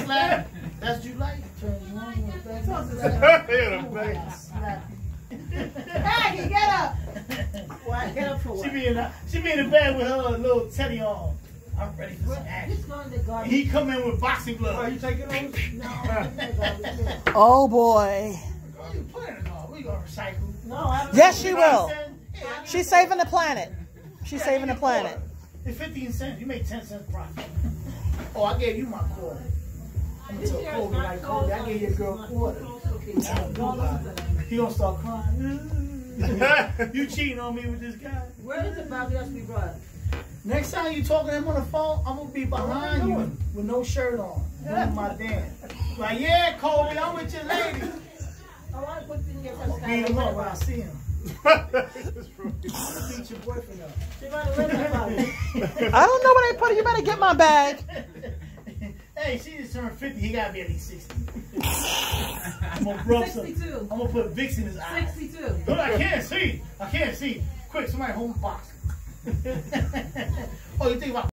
Slap. That's what you like. Turn you on with that. Slap. Hey, get up. Why? Get up for what? She be in the bed with her little teddy on. I'm ready for some action. He's going to the garden. He come in with boxing gloves. Are you taking those? No, Oh boy. Oh, you put in the car. We gonna recycle. no, I don't. Yes, she You know what will. I'm saying? Yeah, She's saving the planet. She's yeah, saving the you planet. quarter. It's 15 cents. You make 10 cents profit. Oh, I gave you my quarter. I'm gonna tell Kobe like Kobe. I gave your girl a quarter. He gonna start crying. You cheating on me with this guy. Where is the Bobby Else be brought? Next time you talking to him on the phone, I'm gonna be behind you with no shirt on, doing my dance. Like, yeah, Kobe, I'm with your lady. I want to put it in your I'm gonna beat him up when I see him. Beat your boyfriend up. She might have read that about it. I don't know where they put it. You better get my bag. Hey, she just turned 50. He gotta be at least 60. I'm gonna rub some. 62. I'm gonna put Vicks in his eyes. 62. Look, I can't see. I can't see. Quick, somebody hold my box. Oh, you think about